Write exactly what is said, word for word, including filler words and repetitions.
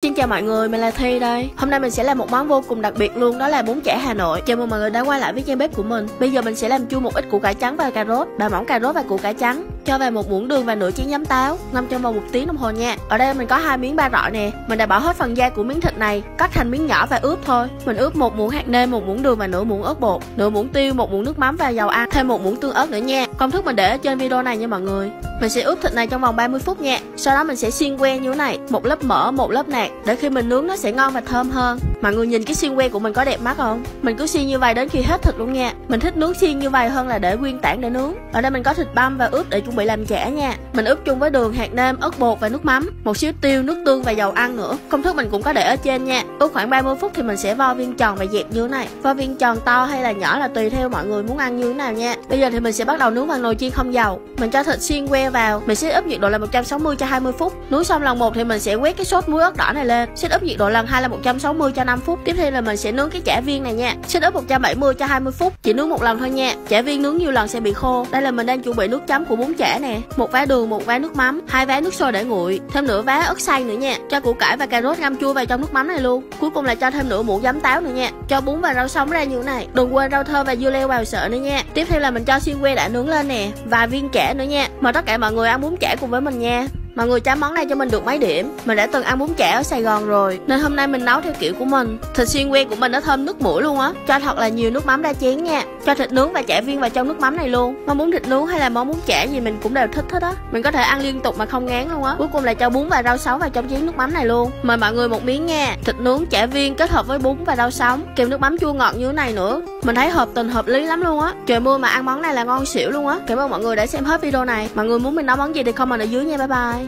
Xin chào mọi người, mình là Thi đây. Hôm nay mình sẽ làm một món vô cùng đặc biệt luôn, đó là bún chả Hà Nội. Chào mừng mọi người đã quay lại với trang bếp của mình. Bây giờ mình sẽ làm chua một ít củ cải trắng và cà rốt, bào mỏng cà rốt và củ cải trắng. Cho vào một muỗng đường và nửa chén giấm táo, ngâm trong vòng một tiếng đồng hồ nha. Ở đây mình có hai miếng ba rọi nè. Mình đã bỏ hết phần da của miếng thịt này, cắt thành miếng nhỏ và ướp thôi. Mình ướp một muỗng hạt nêm, một muỗng đường và nửa muỗng ớt bột, nửa muỗng tiêu, một muỗng nước mắm và dầu ăn, thêm một muỗng tương ớt nữa nha. Công thức mình để ở trên video này nha mọi người. Mình sẽ ướp thịt này trong vòng ba mươi phút nha. Sau đó mình sẽ xiên que như thế này, một lớp mỡ, một lớp nạc, để khi mình nướng nó sẽ ngon và thơm hơn. Mọi người nhìn cái xiên que của mình có đẹp mắt không? Mình cứ xiên như vậy đến khi hết thịt luôn nha. Mình thích nướng xiên như vậy hơn là để nguyên tảng để nướng. Ở đây mình có thịt băm và ướp để chuẩn bị làm chả nha. Mình ướp chung với đường, hạt nêm, ớt bột và nước mắm, một xíu tiêu, nước tương và dầu ăn nữa. Công thức mình cũng có để ở trên nha. Ướp khoảng ba mươi phút thì mình sẽ vo viên tròn và dẹp như thế này. Vo viên tròn to hay là nhỏ là tùy theo mọi người muốn ăn như thế nào nha. Bây giờ thì mình sẽ bắt đầu nướng bằng nồi chiên không dầu. Mình cho thịt xiên que vào, mình sẽ ướp nhiệt độ là một trăm sáu mươi cho hai mươi phút. Nướng xong lần một thì mình sẽ quét cái sốt muối ớt đỏ này lên. Sẽ ướp nhiệt độ lần hai là một trăm sáu mươi cho năm phút. Tiếp theo là mình sẽ nướng cái chả viên này nha. Sẽ ướp một trăm bảy mươi cho hai mươi phút. Chỉ nướng một lần thôi nha. Chả viên nướng nhiều lần sẽ bị khô. Đây là mình đang chuẩn bị nước chấm của bún chả nè. Một vá đường, một vá nước mắm, hai vá nước sôi để nguội, thêm nửa vá ớt xay nữa nha. Cho củ cải và cà rốt ngâm chua vào trong nước mắm này luôn. Cuối cùng là cho thêm nửa muỗng giấm táo nữa nha. Cho bún và rau sống ra như thế này. Đừng quên rau thơm và dưa leo vào sợ nữa nha. Tiếp theo là mình cho xiên que đã nướng lên nè, vài viên chả nữa nha. Mời tất cả mọi người ăn bún chả cùng với mình nha. Mọi người chấm món này cho mình được mấy điểm? Mình đã từng ăn bún chả ở Sài Gòn rồi, nên hôm nay mình nấu theo kiểu của mình. Thịt xiên que của mình nó thơm nước mũi luôn á. Cho thật là nhiều nước mắm ra chén nha. Cho thịt nướng và chả viên vào trong nước mắm này luôn. Món bún thịt nướng hay là món bún chả gì mình cũng đều thích hết á. Mình có thể ăn liên tục mà không ngán luôn á. Cuối cùng là cho bún và rau sống vào trong chén nước mắm này luôn. Mời mọi người một miếng nha. Thịt nướng chả viên kết hợp với bún và rau sống, kèm nước mắm chua ngọt như thế này nữa. Mình thấy hợp tình hợp lý lắm luôn á. Trời mưa mà ăn món này là ngon xỉu luôn á. Cảm ơn mọi người đã xem hết video này. Mọi người muốn mình nấu món gì thì comment ở dưới nha. Bye bye.